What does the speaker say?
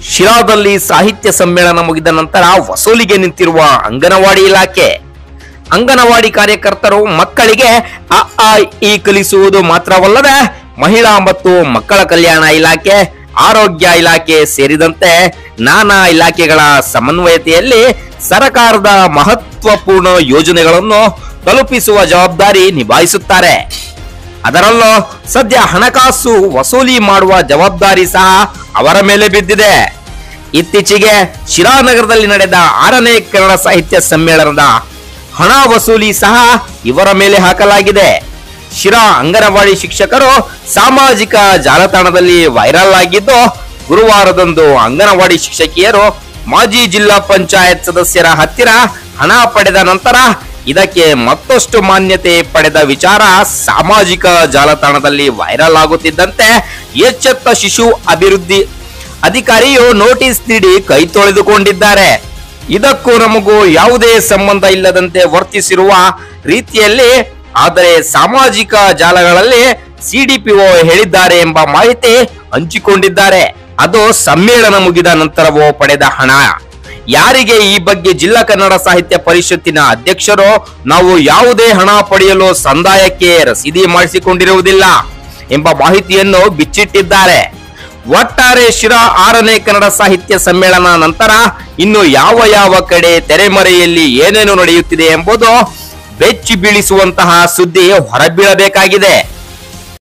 ಶಿರಾದಲ್ಲಿ ಸಾಹಿತ್ಯ ಸಮ್ಮೇಳನ ಮುಗಿದ ನಂತರ ವಸೂಲಿಗೆ ನಿಂತಿರುವ ಅಂಗನವಾಡಿ ಇಲಾಖೆ. ಅಂಗನವಾಡಿ ಕಾರ್ಯಕರ್ತರು ಮಕ್ಕಳಿಗೆ ಅ ಆ ಇ ಕಲಿಸುವುದು ಮಾತ್ರವಲ್ಲದೆ ಮಹಿಳಾ ಮತ್ತು ಮಕ್ಕಳ ಕಲ್ಯಾಣ ಇಲಾಖೆ, ಆರೋಗ್ಯ ಇಲಾಖೆ ಸೇರಿದಂತೆ ನಾನಾ ಇಲಾಖೆಗಳ ಸಮನ್ವಯತೆಯಲ್ಲಿ ಸರ್ಕಾರದ ಮಹತ್ವಪೂರ್ಣ ಯೋಜನೆಗಳನ್ನು ತಲುಪಿಸುವ ಜವಾಬ್ದಾರಿ ನಿಭಾಯಿಸುತ್ತಾರೆ. ಅದರಲ್ಲೂ ಸದ್ಯ ಹಣಕಾಸು ವಸೂಲಿ ಮಾಡುವ ಜವಾಬ್ದಾರಿ ಸಹ ಅವರ ಮೇಲೆ ಬಿದ್ದಿದೆ. ಇತ್ತೀಚೆಗೆ ಶಿರಾನಗರದಲ್ಲಿ ನಡೆದ 6ನೇ ಕನ್ನಡ ಸಾಹಿತ್ಯ ಸಮ್ಮೇಳನದ ಹಣ ವಸೂಲಿ ಸಹ ಇವರ ಮೇಲೆ ಹಾಕಲಾಗಿದೆ. ಶಿರಾ ಅಂಗನವಾಡಿ ಶಿಕ್ಷಕರು ಸಾಮಾಜಿಕ ಜಾಲತಾಣದಲ್ಲಿ ವೈರಲ್ ಆಗಿದ್ದು, ಗುರುವಾರದಂದು ಅಂಗನವಾಡಿ ಶಿಕ್ಷಕಿಯರು ಮಾಜಿ ಜಿಲ್ಲಾ ಪಂಚಾಯತ್ ಸದಸ್ಯರ ಹತ್ತಿರ ಹಣ ಪಡೆದ ನಂತರ ಇದಕ್ಕೆ ಮತ್ತಷ್ಟು ಮಾನ್ಯತೆ ಪಡೆದ ವಿಚಾರ ಸಾಮಾಜಿಕ ಜಾಲತಾಣದಲ್ಲಿ ವೈರಲ್ ಆಗುತ್ತಿದ್ದಂತೆ ಎಚ್ಚೆತ್ತ ಶಿಶು ಅಭಿವೃದ್ಧಿ ಅಧಿಕಾರಿಯು ನೋಟಿಸ್ ನೀಡಿ ಕೈ ತೊಳೆದುಕೊಂಡಿದ್ದಾರೆ. ಇದಕ್ಕೂ ನಮಗೂ ಯಾವುದೇ ಸಂಬಂಧ ಇಲ್ಲದಂತೆ ವರ್ತಿಸಿರುವ ರೀತಿಯಲ್ಲಿ ಆದರೆ ಸಾಮಾಜಿಕ ಜಾಲಗಳಲ್ಲಿ ಸಿಡಿಪಿಒ ಹೇಳಿದ್ದಾರೆ ಎಂಬ ಮಾಹಿತಿ ಹಂಚಿಕೊಂಡಿದ್ದಾರೆ. ಅದು ಸಮ್ಮೇಳನ ಮುಗಿದ ನಂತರವೋ ಪಡೆದ ಹಣ. ಯಾರಿಗೆ ಈ ಬಗ್ಗೆ ಜಿಲ್ಲಾ ಕನ್ನಡ ಸಾಹಿತ್ಯ ಪರಿಷತ್ತಿನ ಅಧ್ಯಕ್ಷರು ನಾವು ಯಾವುದೇ ಹಣ ಪಡೆಯಲು ಸಂದಾಯಕ್ಕೆ ರಸೀದಿ ಮಾಡಿಸಿಕೊಂಡಿರುವುದಿಲ್ಲ ಎಂಬ ಮಾಹಿತಿಯನ್ನು ಬಿಚ್ಚಿಟ್ಟಿದ್ದಾರೆ. ಒಟ್ಟಾರೆ ಶಿರಾ 6ನೇ ಕನ್ನಡ ಸಾಹಿತ್ಯ ಸಮ್ಮೇಳನ ನಂತರ ಇನ್ನು ಯಾವ ಕಡೆ ತೆರೆಮರೆಯಲ್ಲಿ ಏನೇನು ನಡೆಯುತ್ತಿದೆ ಎಂಬುದು ಬೆಚ್ಚಿ ಬೀಳಿಸುವಂತಹ ಸುದ್ದಿ ಹೊರಬೀಳಬೇಕಾಗಿದೆ.